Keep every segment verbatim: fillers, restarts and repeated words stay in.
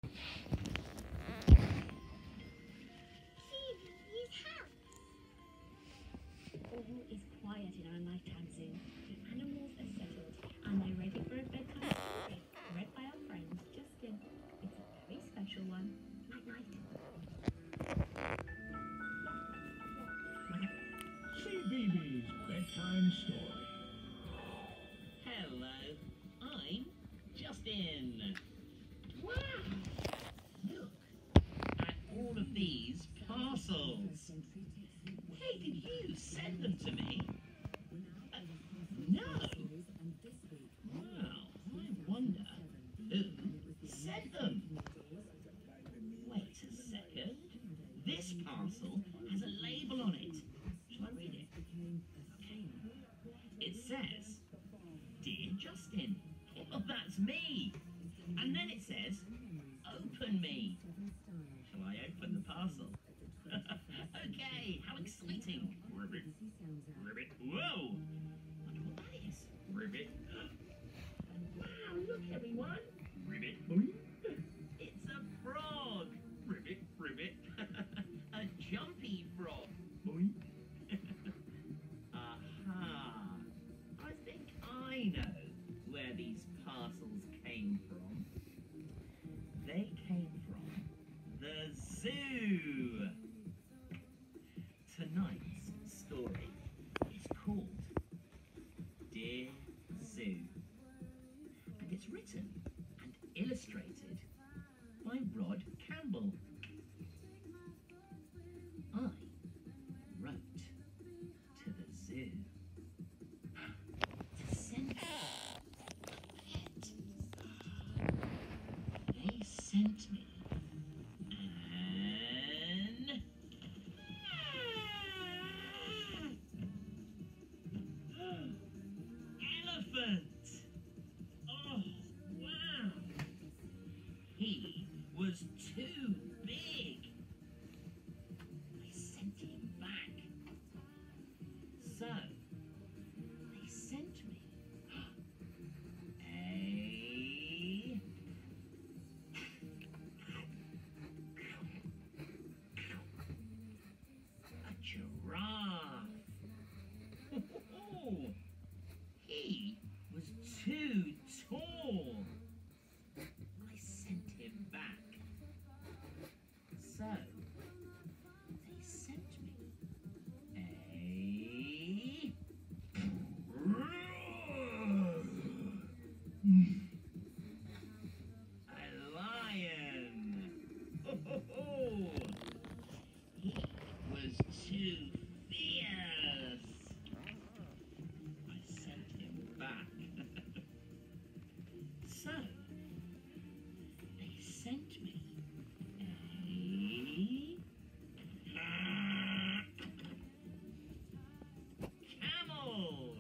All is quiet in our nighttime zoo. The animals are settled and they're ready for a bedtime story read by our friend Justin. It's a very special one. Night night. C B B's bedtime story. Hello, I'm Justin. Wow! Look at all of these parcels. Hey, did you send them to me? Uh, no. Wow, I wonder who sent them. Wait a second. This parcel has a label on it. Shall I read it? Okay. It says, Dear Justin. Oh, that's me. And then it says, Open me. Shall I open the parcel? Okay, how exciting. Ribbit. Ribbit. Whoa! Wonder what that is. Ribbit. Wow, look everyone. Ribbit. It's a frog. Ribbit, ribbit. A jumpy frog. Aha. I think I know where these parcels came from. They came from the zoo. Tonight's story is called Dear Zoo, and it's written and illustrated by Rod Campbell. I wrote to the zoo to send it. They sent me an elephant. Oh, wow. He was too big. I sent him back. So, they sent me a... a giraffe. Oh, he was too tall. I sent him back. So, they sent me a... a lion. Oh, he was too fierce. I sent him back. So, they sent me a camel.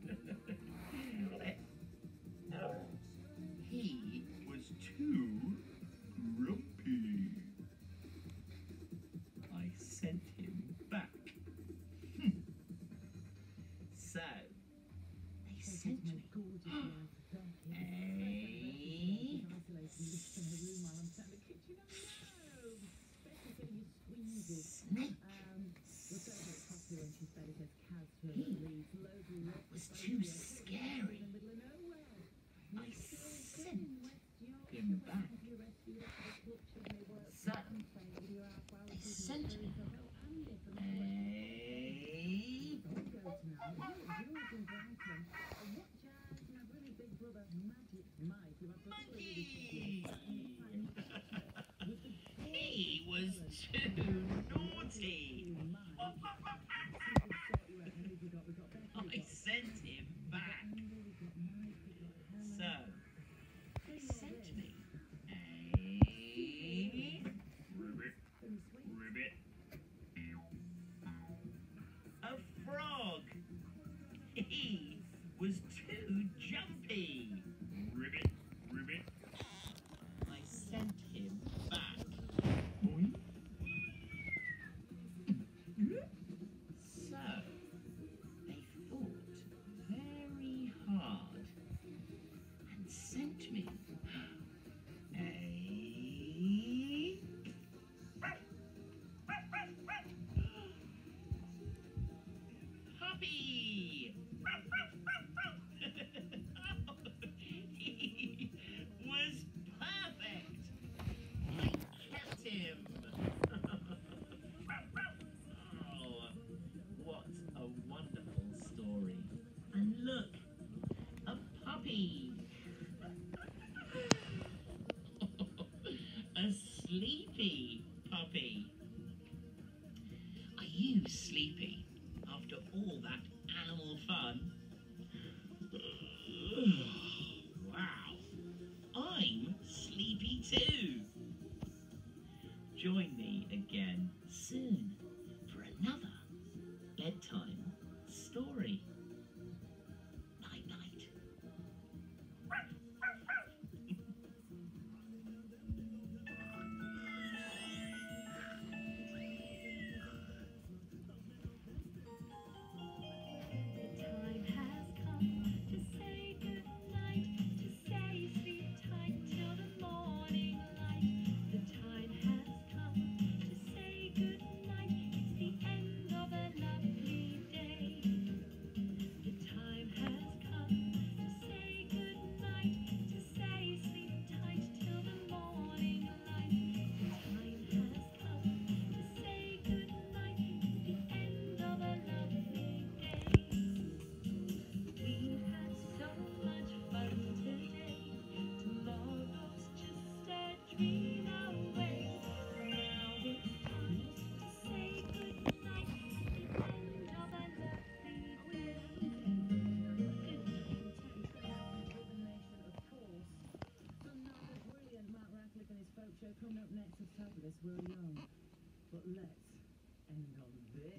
He was too grumpy. I sent him back. So, they sent me a snake. He was too scary. I sent him back. So, they sent me a monkey. He was too naughty. I sent him back. So, they sent me a ribbit, ribbit, a frog. He was too jumpy. Ribbit, ribbit. I sent him back. a sleepy puppy. Are you sleepy after all that animal fun? Wow, I'm sleepy too. Join me again soon for another bedtime story. Night night. The time has come to say goodnight, to say sleep tight till the morning light. The time has come to say goodnight, it's the end of a lovely day. The time has come to say goodnight, to say sleep tight till the morning light. The time has come to say goodnight, it's the end of a lovely day. We've had so much fun today. Tomorrow's just a dream away. Now it's time to say goodnight at the end of a lovely day. Good night. Of course. And now the brilliant Matt Radcliffe and his folk show coming up next with fabulous Will Young. But let's end on this.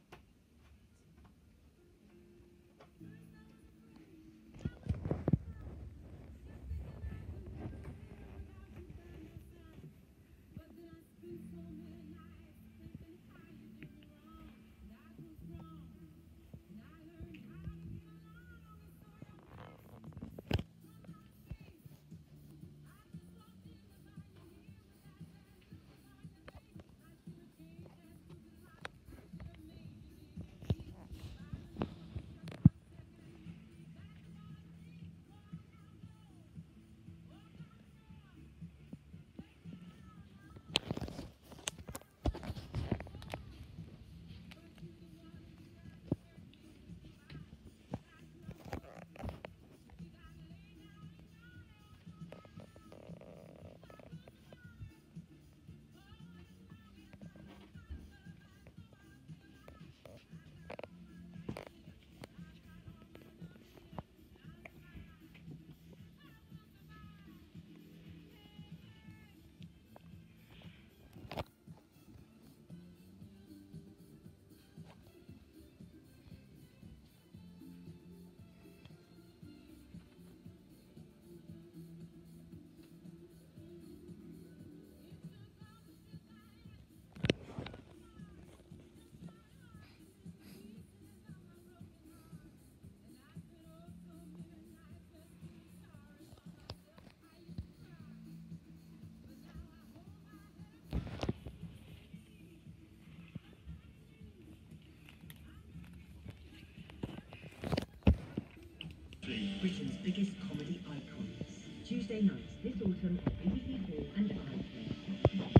Britain's biggest comedy icons. Tuesday nights this autumn on B B C Four and iPlayer.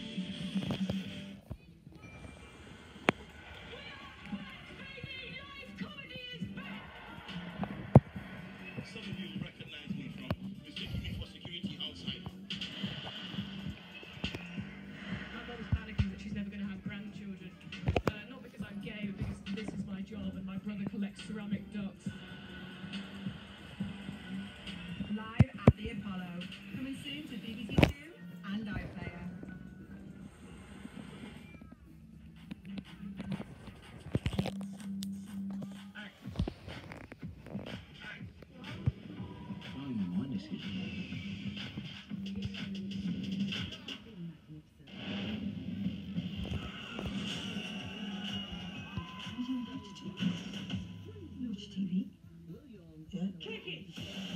Some of you will recognize me from mistaking me for security outside. My mum's panicking that she's never going to have grandchildren. Uh, not because I'm gay, but because this is my job and my brother collects ceramic ducks. Live at the Apollo. Coming soon to B B C Two and iPlayer. Following my decision. Watch T V. Yeah. Kick it!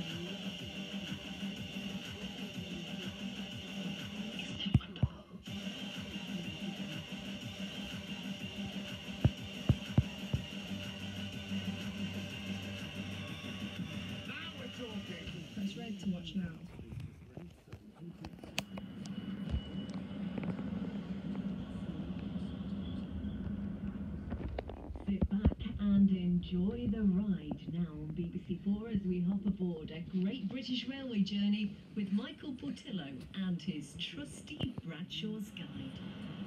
Now we're talking. Press red to watch now. Sit back and enjoy. Enjoy the ride now on B B C Four as we hop aboard a Great British Railway journey with Michael Portillo and his trusty Bradshaw's Guide.